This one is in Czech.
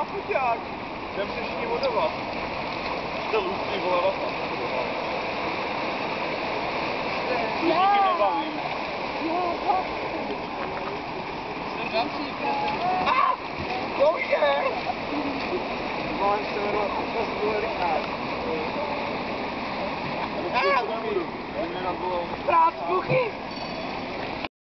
má foťák. Jdem se všichni vodovat. To lustý vole vata. Díky nebavím. Bože! Mám se jmenovat Richard. Prác, kluky!